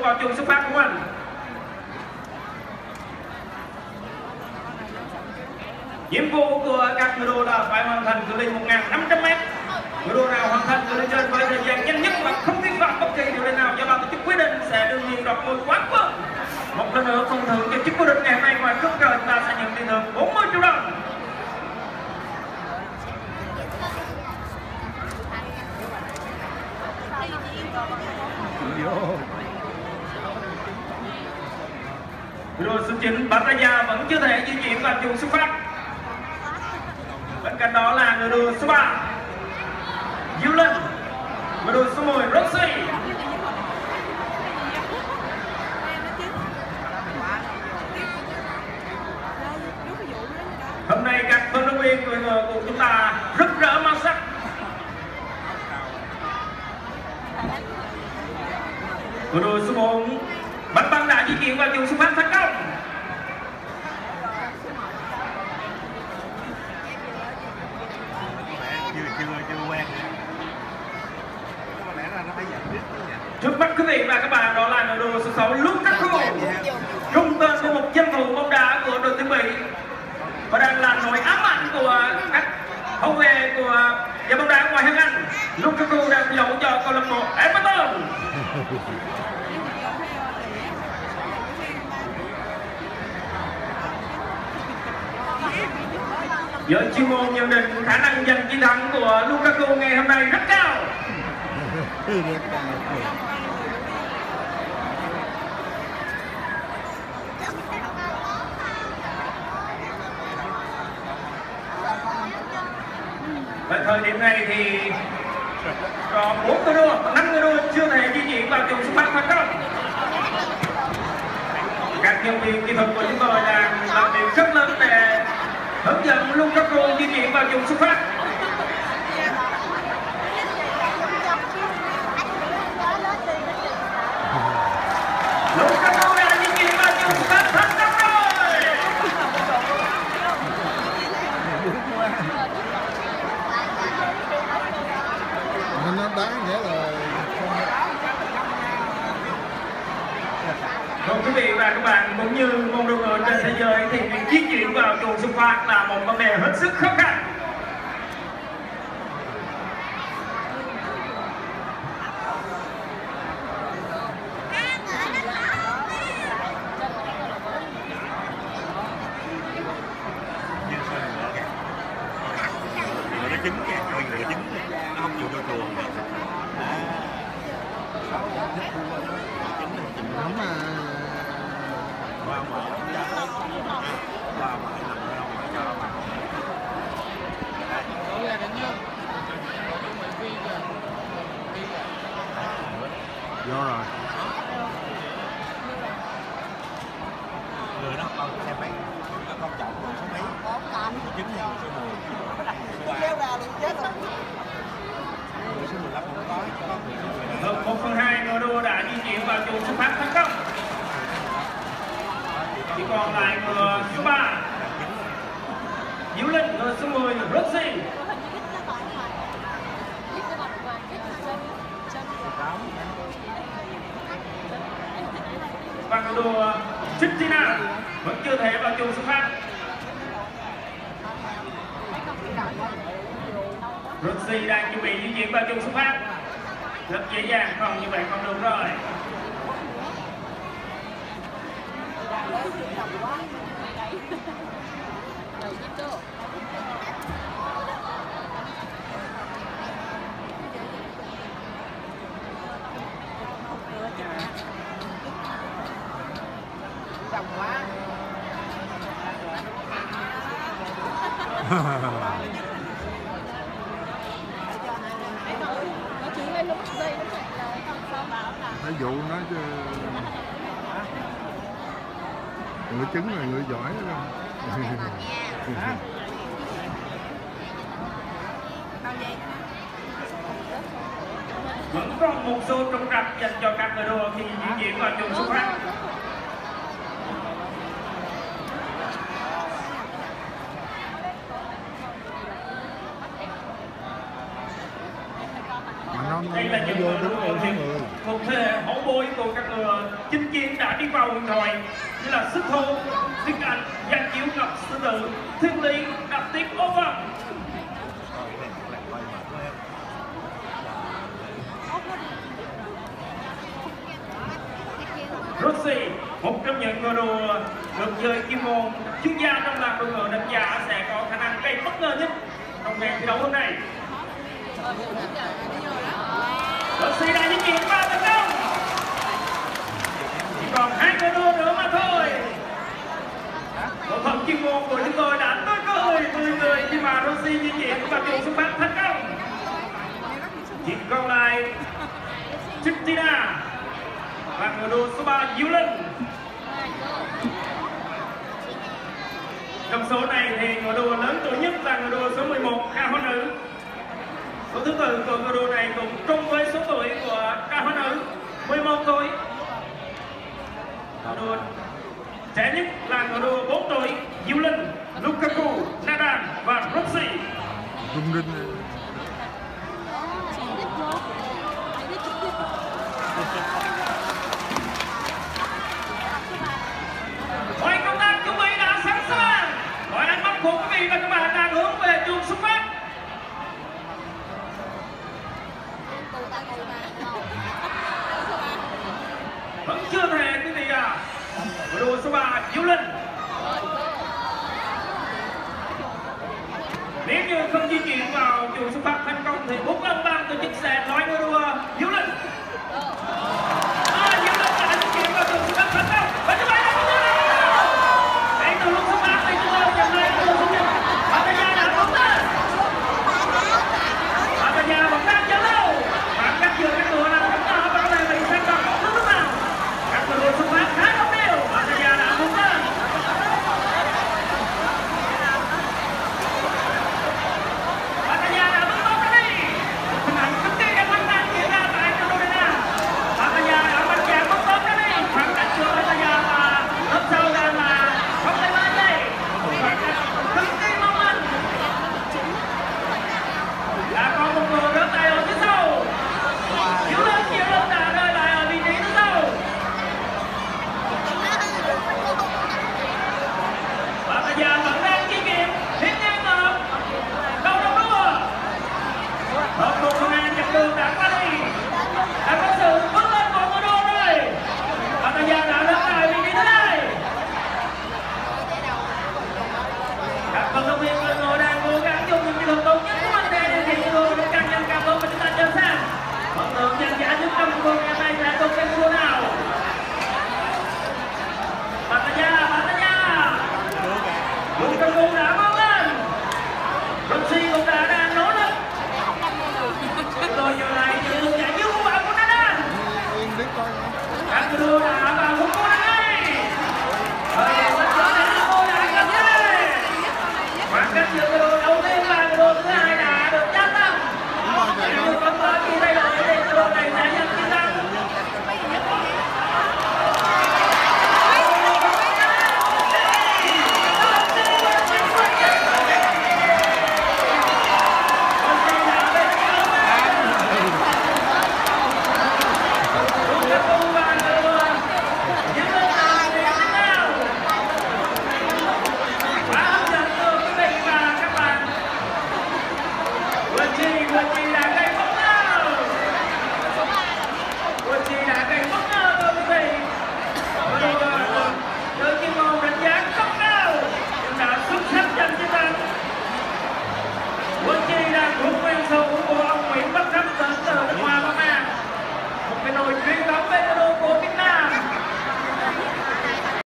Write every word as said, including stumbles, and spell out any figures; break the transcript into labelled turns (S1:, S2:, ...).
S1: vào trường xuất phát của mình. Nhiệm vụ của các người đua là phải hoàn thành cự ly một nghìn năm trăm mét. Người đua nào hoàn thành cự ly trên với thời gian nhanh nhất và không vi phạm bất kỳ điều nào do ban tổ chức quyết định sẽ đương nhiên đoạt ngôi quán quân. Một lần nữa phần thưởng cho chức vô địch ngày hôm nay, ngoài cúp cờ chúng ta sẽ nhận tiền thưởng bốn mươi triệu đồng. Người đua số chín Pattaya vẫn chưa thể di chuyển vào chuồng xuất phát. Bên cạnh đó là người đua số ba Diệu Linh, người đua số mười Roxy. Hôm nay các vận động viên người ngựa của chúng ta rực rỡ màu sắc. Người đua số bốn Bạch Băng đã di chuyển vào chuồng xuất phát thành công. Trước mắt quý vị và các bạn đó là người đua số sáu Lukaku, trung tên của một danh thủ bóng đá của đội tuyển Bỉ và đang là nỗi ám ảnh của các hậu vệ của giải bóng đá ngoại hạng Anh. Lukaku đang thi đấu cho câu lạc bộ Everton. Với chuyên môn nhận định khả năng giành chiến thắng của Lukaku ngày hôm nay rất cao. Ở thời điểm này thì có bốn người đua, năm người đua chưa thể di chuyển vào chuồng xuất phát thành công. Các nhân viên kỹ thuật của chúng tôi đang làm việc rất lớn để hướng dẫn Lukaku di chuyển vào chuồng xuất phát. Lukaku đã di chuyển vào chuồng xuất phát thành công rồi.
S2: Nó đáng nghĩa là
S1: Vâng, quý vị và các bạn, cũng như môn đua ngựa trên thế giới thì việc di chuyển vào chuồng xuất phát là một vấn đề hết sức khó khăn.
S3: Nó trứng kìa, mình lựa trứng nó không chịu đôi chuồng.
S2: lắm mà
S3: Qua ngoài qua ngoài nằm ở ngoài cho mà
S2: do rồi
S3: người nó con xe máy nó con chọn con số mấy trứng nhau số mười số mười lăm không có chỉ có
S1: Vâng, một phần hai người đua đã di chuyển vào chuồng xuất phát thành công. Chỉ còn lại người số ba Diệu Linh, người số mười Roxy. Và người đua Christina vẫn chưa thể vào chuồng xuất phát. Roxy đang chuẩn bị di chuyển vào chuồng xuất phát. Rất dễ dàng, không như vậy không được rồi.
S4: Chồng quá.
S2: phải dụ nó chứ người trứng là người giỏi đó.
S1: Vẫn còn một số trục trặc dành cho các người đua khi di chuyển vào chuồng xuất phát. Đây là những người đua một thể hậu bối của các người chinh chiến đã đi vào huyền thoại như là Sức Thô, Tuyết Anh, Giang Chiếu Ngọc Sư Tử, Thiên Lý, Đạp Tiếp Over. Rossi, một trong những ngựa đồ được chơi kim môn chuyên gia trong làng đua ngựa đánh giá sẽ có khả năng gây bất ngờ nhất trong ngày thi đấu hôm nay. Rossi đã di chuyển vào tấn công. Chỉ còn hai ngựa đua nữa mà thôi. Bộ phận chuyên môn của chúng tôi đã tới cơ hội tươi cười khi mà Rossi di chuyển và chuồng xuất phát thành công. Chỉ còn lại Christina và ngựa đua số ba Diệu Linh. Trong số này thì ngựa đua lớn tuổi nhất là ngựa đua số mười một Ca Hoa Nữ. Số thứ tự của ngựa đua này cũng trùng với số tuổi của Ca Hoa Nữ, mười một tuổi. Ngựa đua trẻ nhất là ngựa đua bốn tuổi Diệu Linh, Lukaku, Nadal và Rossi.
S2: Rung rinh.
S1: Mọi công tác chuẩn bị đã sẵn sàng. Mọi ánh mắt của quý vị và các bạn đang hướng về chuồng xuất phát. Vẫn chưa thể quý vị à. Ngựa đua số ba Diệu Linh. Nếu như không di chuyển vào chuồng xuất phát thành công thì bốn lần ban tổ chức sẽ nói ngựa đua Diệu Linh. À, Diệu Linh đã di chuyển vào chuồng xuất phát thành công. Và như vậy là chúng ta hãy từ lúc xuất phát thì chúng tôi nhận lại từ số nhất. Pataya đã bóng lên. Pataya vẫn đang chờ lâu. Khoảng cách giữa các ngựa là rất nhỏ và có thể bị sang bằng bất lúc nào. Các ngựa xuất phát khá đồng đều. Pataya đã bóng lên. Pataya đã bóng bóng ra đi. Hình ảnh cực kỳ đẹp lăng tăng diễn ra tại Carolina. Pataya đã bắn chạm bóng bóng ra đi. Khoảng cách giữa Pataya và lớp sau đang là không thể ba giây. Khoảng cách cực kỳ mong manh. Đã có một người rớt tay ở phía sau. Diệu Linh, Diệu Linh đã rơi lại ở vị trí thứ sau. Pataya vẫn đang di chuyển tiếp ngang ngược đầu đầu đua. Một cuộc công an chặng đường đã qua đi. Đã có sự vươn lên của ngựa đua rồi. Pataya đã rớt lại vị trí thứ hai. Các vận động viên và người đang cố gắng dùng những kỹ thuật tốt nhất của mình để điều khiển ngựa để càng nhanh càng tốt và chúng ta chờ xem phần thưởng dành giá nhất trong cuộc ngày nay sẽ thuộc về ngựa nào. Pataya, Pataya. Lukaku đã vươn lên. Rossi cũng đã đang nỗ lực. Chúng tôi giờ lại những hướng giải cứu của bạn của Nadal.
S2: Yên biết coi.
S1: Các ngựa đua đã vào khúc cua đây. Thời gian sắp tới đã cô đã gặp đây. Khoảng cách giữa ngựa đua đầu tiên và ngựa đua thứ hai đã được gia tăng. Nếu như không có gì thay đổi thì ngựa đua này sẽ giành chiến thắng. Lukaku và ngựa đua Diệu Linh đã đi đến nào. Quá hấp dẫn thưa quý vị và các bạn. Gucci, Gucci đã gây bất ngờ. Gucci đã gây bất ngờ thưa quý vị. Ngựa đua chơi chuyên môn đánh giá không cao nhưng đã xuất sắc giành chiến thắng. Gucci đang thuộc quyền sở hữu của ông Nguyễn Bắc Khánh đến từ Hoa Bắc An. Một cái nồi truyền thống bên